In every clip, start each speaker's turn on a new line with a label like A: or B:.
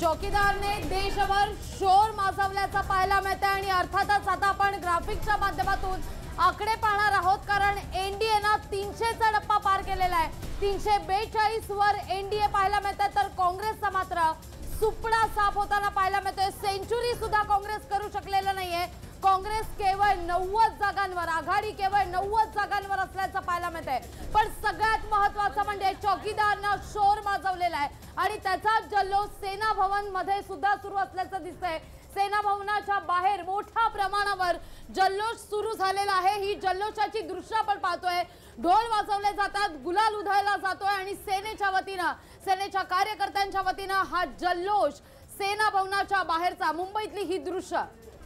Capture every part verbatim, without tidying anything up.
A: चौकीदारने देशभर शोर माजवल्याचा पाहायला मिळते आणि अर्थातच आता आपण ग्राफिक्सच्या माध्यमातून आकडे पाहणार आहोत, कारण एनडीएने तीनशे चा टप्पा पार केलेला आहे। तीनशे बेचाळीस वर एनडीए पाहायला मिळते, तर काँग्रेसचा मात्र सुपडा साफ होताना पाहायला मिळतोय। सेंचुरी सुद्धा काँग्रेस करू शकलेलं नाहीये। काँग्रेस केवळ नव्वद जागांवर, आघाडी केवळ नव्वद जागांवर असल्याचं पाहायला मिळतंय। पण सगळ्यात महत्त्वाचं म्हणजे चौकीदारने शोर माजवलेला आहे आणि त्याचा जल्लोष सेना भवन मध्ये सुद्धा सुरू असल्याचं दिसतंय। सेना भवनाच्या बाहेर मोठ्या प्रमाणावर जल्लोष सुरू झालेला आहे। ही जल्लोषाची दृश्य आपण पाहतोय। ढोल वाजवले जातात, गुलाल उधळला जातोय आणि सेनेच्या वतीने, सेनेच्या कार्यकर्त्यांच्या वतीने हा जल्लोष सेना भवनाच्या बाहेरचा, मुंबईतली ही दृश्य।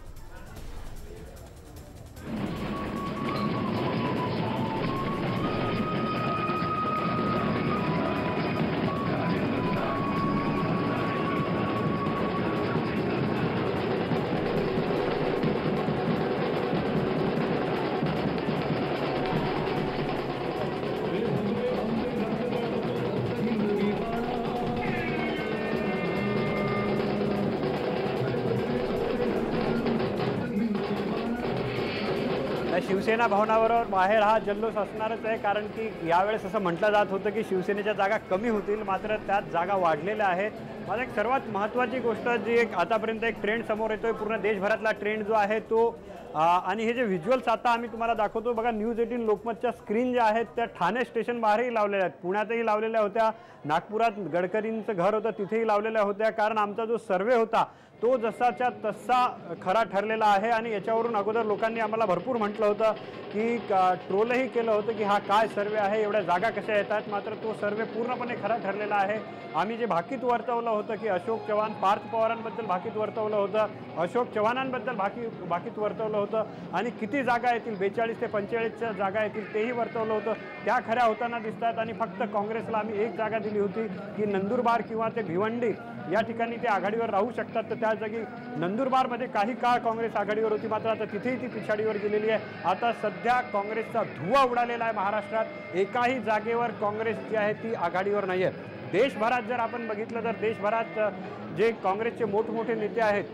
B: शिवसेना भवनावर बाहेर हा जल्लोष असणारच आहे, कारण की यावेळेस असं म्हटलं जात होतं की शिवसेनेच्या जागा कमी होतील, मात्र त्यात जागा वाढलेल्या आहेत। माझा एक सर्वात महत्त्वाची गोष्ट जी एक आतापर्यंत एक ट्रेंड समोर येतोय, पूर्ण देशभरातला ट्रेंड जो आहे तो, आणि हे जे व्हिज्युअल्स आता आम्ही तुम्हाला दाखवतो बघा, न्यूज एटीन लोकमतच्या स्क्रीन ज्या आहेत त्या ठाणे स्टेशन बाहेरही लावलेल्या आहेत, पुण्यातही लावलेल्या होत्या, नागपुरात गडकरींचं घर होतं तिथेही लावलेल्या होत्या, कारण आमचा जो सर्वे होता तो जसाच्या तसा खरा ठरलेला आहे। आणि याच्यावरून अगोदर लोकांनी आम्हाला भरपूर म्हटलं होतं की ट्रोलही केलं होतं की हा काय सर्वे आहे, एवढ्या जागा कशा येतात, मात्र तो सर्वे पूर्णपणे खरा ठरलेला आहे। आम्ही जे भाकीत वर्तवलं होतं की अशोक चव्हाण, पार्थ पवारांबद्दल भाकीत वर्तवलं होतं, अशोक चव्हाणांबद्दल भाकी भाकीत वर्तवलं होतं, आणि किती जागा येतील, बेचाळीस ते पंचेचाळीसच्या जागा येतील तेही वर्तवलं होतं, त्या खऱ्या होताना दिसतात। आणि फक्त काँग्रेसला आम्ही एक जागा दिली होती की नंदुरबार किंवा ते भिवंडी या ठिकाणी ते आघाडीवर राहू शकतात, तर त्या जागी नंदुरबारमध्ये काही काळ काँग्रेस आघाडीवर होती, मात्र आता तिथेही ती पिछाडीवर गेलेली आहे। आता सध्या काँग्रेसचा धुव्वा उडालेला आहे महाराष्ट्रात, एकाही जागेवर काँग्रेस जी आहे ती आघाडीवर नाही आहे। देशभरात जर आपण बघितलं तर देशभरात जे काँग्रेसचे मोठमोठे नेते आहेत,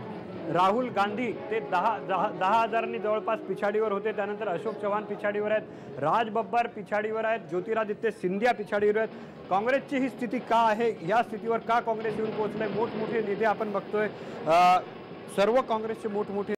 B: राहुल गांधी ते दहा दहा दहा हजारांनी जवळपास पिछाडीवर होते, त्यानंतर अशोक चव्हाण पिछाडीवर आहेत, राज बब्बर पिछाडीवर आहेत, ज्योतिरादित्य सिंधिया पिछाडीवर आहेत। काँग्रेसची ही स्थिती का आहे, या स्थितीवर का काँग्रेस येऊन पोहोचलंय? मोठमोठे नेते आपण बघतोय, सर्व काँग्रेसचे मोठमोठे